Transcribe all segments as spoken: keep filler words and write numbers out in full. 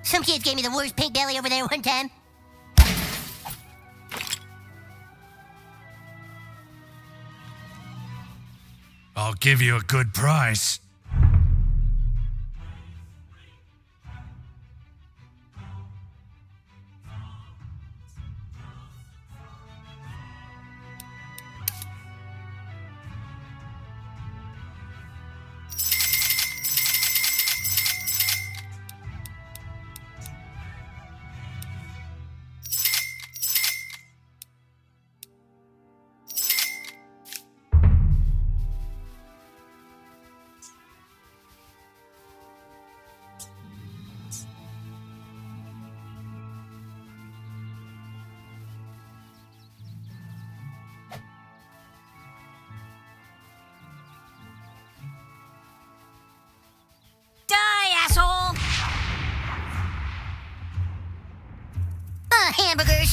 Some kids gave me the worst pink belly over there one time. I'll give you a good price. Hamburgers.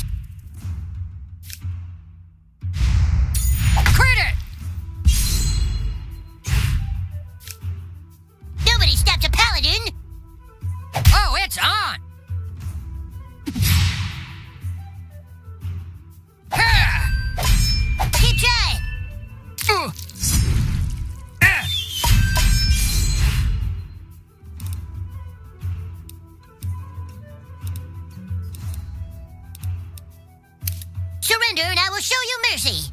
Critter! Nobody stops a paladin. Oh, it's on. Keep trying. Uh. Surrender and I will show you mercy.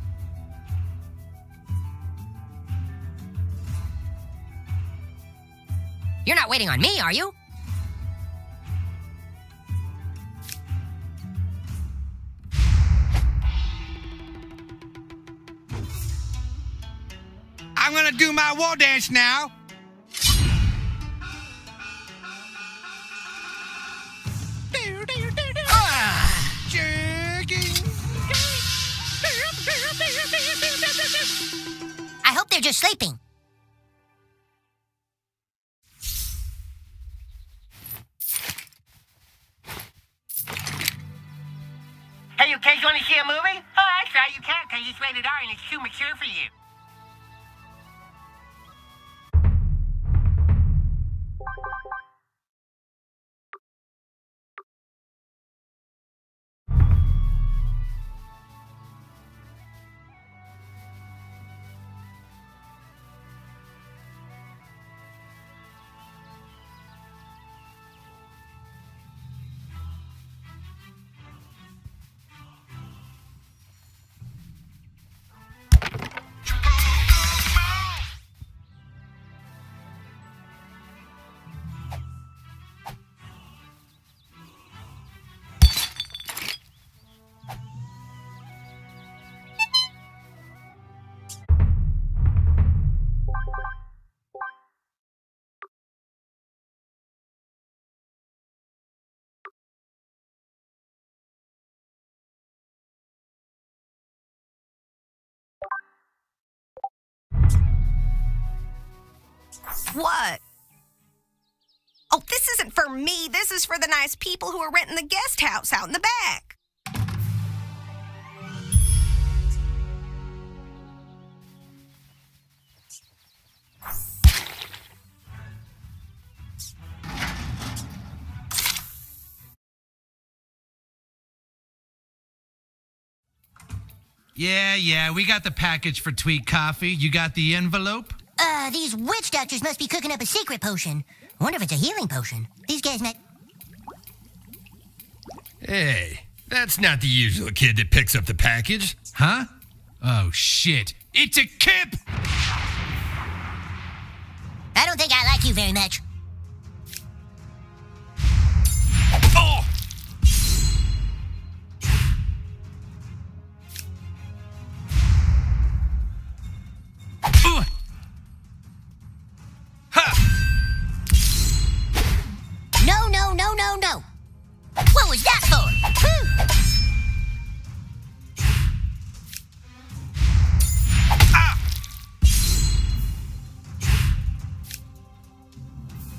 You're not waiting on me, are you? I'm gonna do my war dance now. I hope they're just sleeping. Hey, you kids want to see a movie? Oh, that's right, you can't because it's rated R and it's too mature for you. What? Oh, this isn't for me. This is for the nice people who are renting the guest house out in the back. Yeah, yeah, we got the package for Tweak Coffee. You got the envelope? Uh, these witch doctors must be cooking up a secret potion. Wonder if it's a healing potion. These guys might... Hey, that's not the usual kid that picks up the package. Huh? Oh, shit. It's a Kip! I don't think I like you very much. Oh! Uh. No, no, no, no, no. What was that for? Whew. Ah!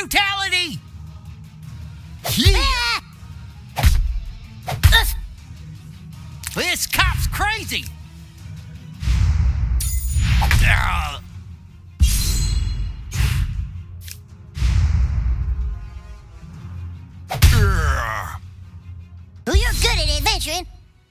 brutality! Ah! Ugh. This cop's crazy! Ah. Well, you're good at adventuring.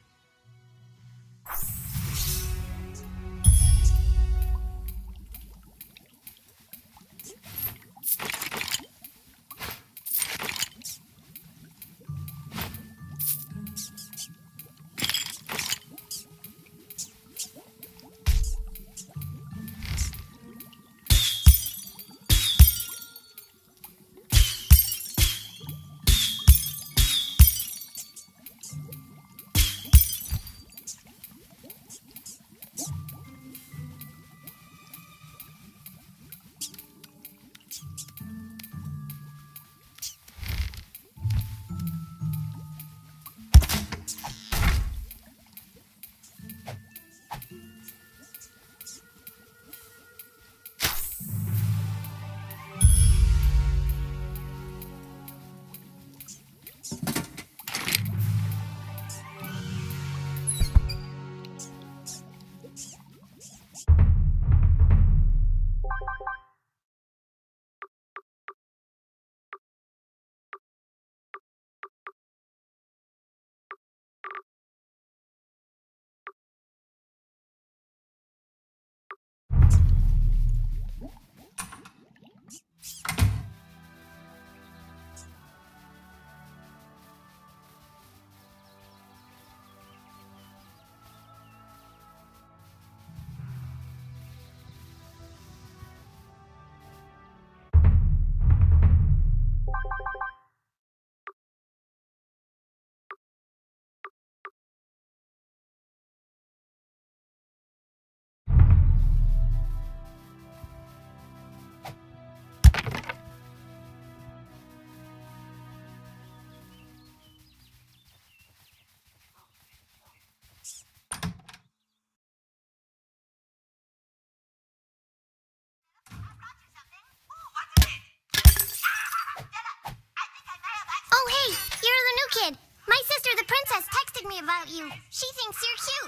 Oh, hey, you're the new kid. My sister, the princess, texted me about you. She thinks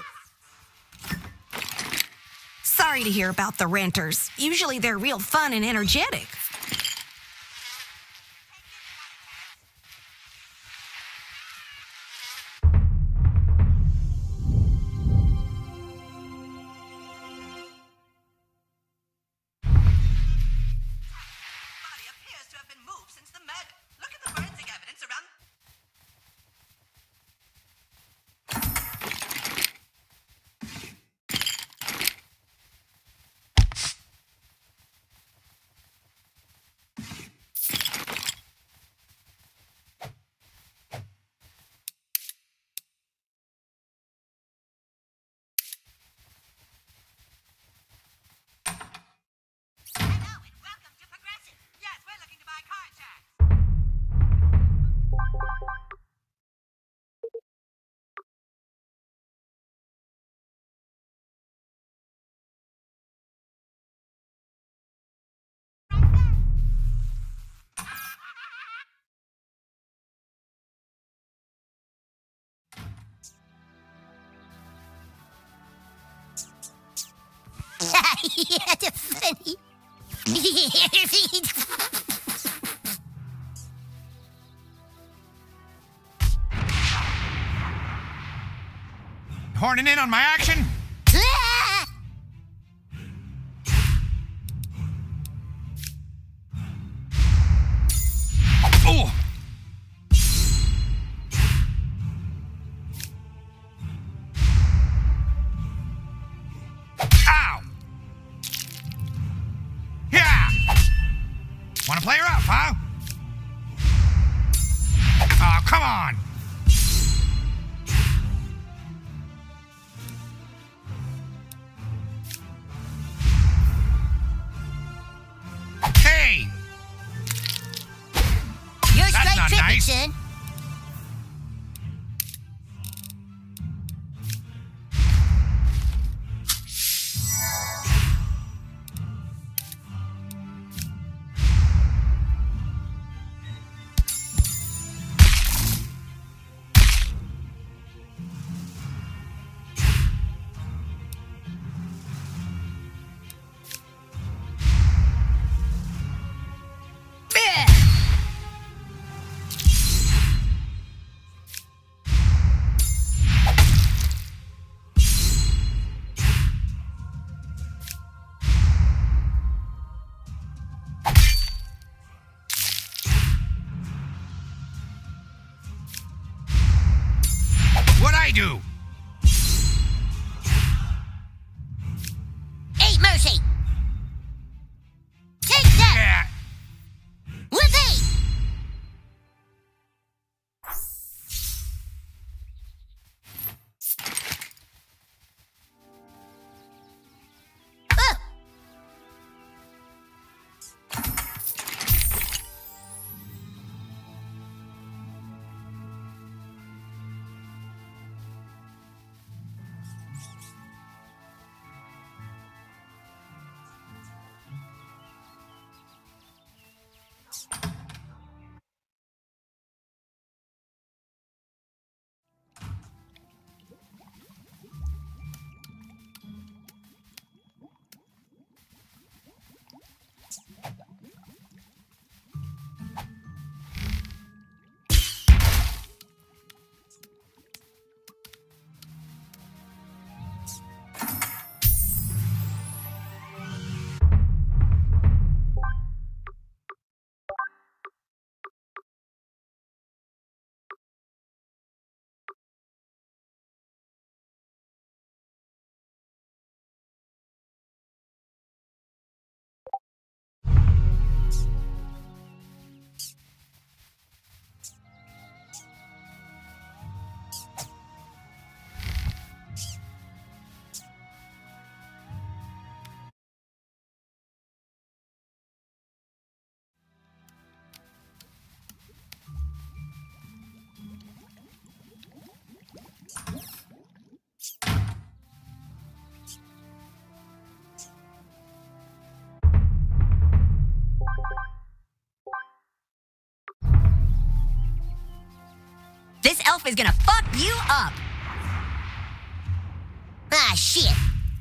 you're cute. Sorry to hear about the renters. Usually they're real fun and energetic. Yeah, that's funny. Horning in on my action? Ah! Oh! Ow! Yeah! Wanna play rough, huh? Oh, come on! yourself is gonna fuck you up. Ah, shit.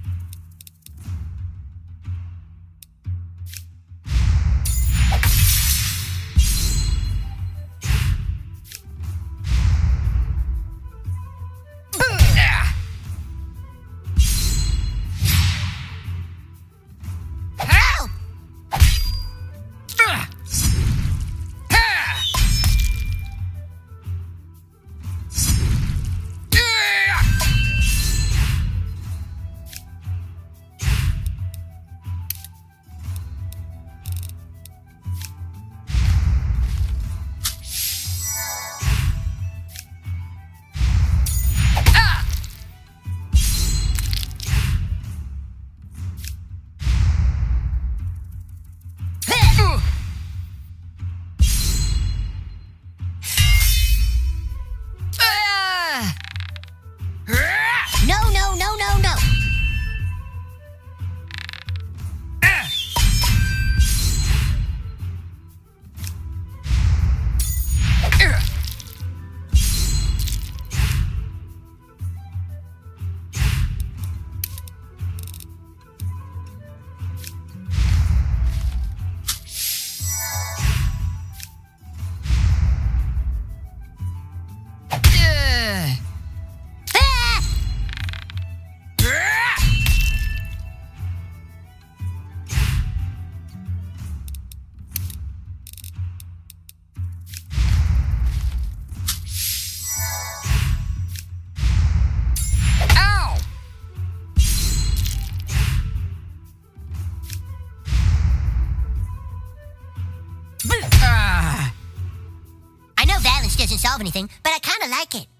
No, no, no, no, no. I know balance doesn't solve anything, but I kind of like it.